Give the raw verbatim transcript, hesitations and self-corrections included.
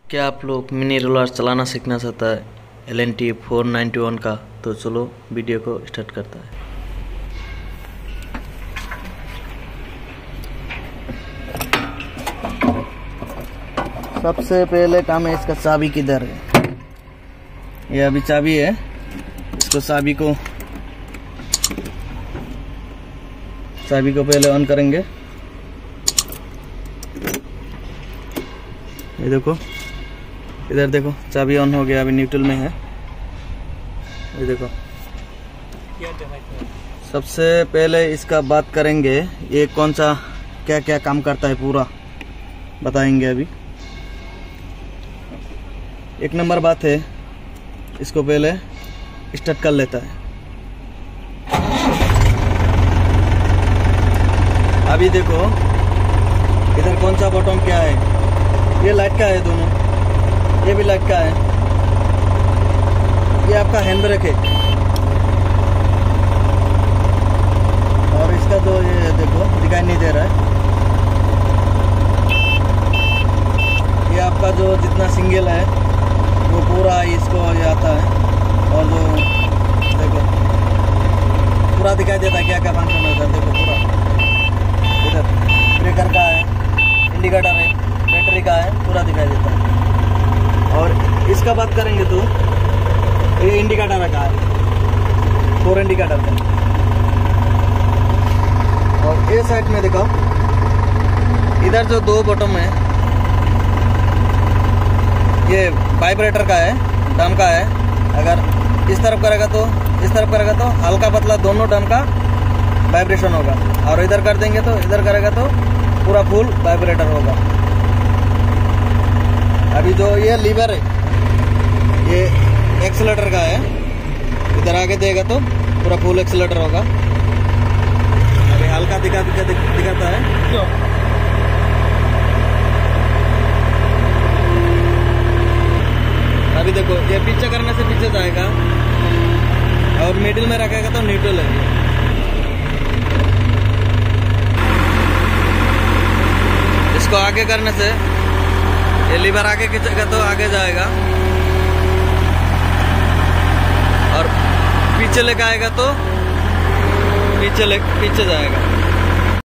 क्या आप लोग मिनी रोलर चलाना सीखना चाहता है L N T four ninety one का, तो चलो वीडियो को स्टार्ट करता है। सबसे पहले काम है इसका चाबी किधर है। ये अभी चाबी है, इसको चाबी को चाबी को पहले ऑन करेंगे। ये देखो, इधर देखो चाबी ऑन हो गया, अभी न्यूट्रल में है। ये देखो, सबसे पहले इसका बात करेंगे, ये कौन सा क्या क्या काम करता है पूरा बताएंगे अभी। एक नंबर बात है, इसको पहले स्टार्ट कर लेता है। अभी देखो इधर कौन सा बटन क्या है, ये लाइट का है, दोनों ये भी लाइट का है। ये आपका हैंड ब्रेक है, और इसका तो ये देखो दिखाई नहीं दे रहा है। ये आपका जो जितना सिंगल है वो पूरा इसको ये आता है, और जो देखो पूरा दिखाई देता है क्या क्या फंक्शन होता है। देखो पूरा इधर ब्रेकर का है, इंडिकेटर है, बैटरी का है, पूरा दिखाई देता है। और इसका बात करेंगे तो ये इंडिकेटर का है, फोर इंडिकेटर का। और ये साइड में देखो, इधर जो दो बटन है ये वाइब्रेटर का है, डम का है। अगर इस तरफ करेगा तो इस तरफ करेगा तो हल्का पतला दोनों डम का वाइब्रेशन होगा, और इधर कर देंगे तो इधर करेगा तो पूरा फुल वाइब्रेटर होगा। अभी जो ये लीवर है ये एक्सीलरेटर का है, इधर आगे देगा तो पूरा फुल एक्सीलरेटर होगा। अभी हल्का दिखा दिखा दिखाता है। अभी देखो ये पीछे करने से पीछे जाएगा, और मिडिल में रखेगा तो न्यूट्रल है। इसको आगे करने से ये लीवर आगे खींचेगा तो आगे जाएगा, और पीछे लेके आएगा तो पीछे ले पीछे जाएगा।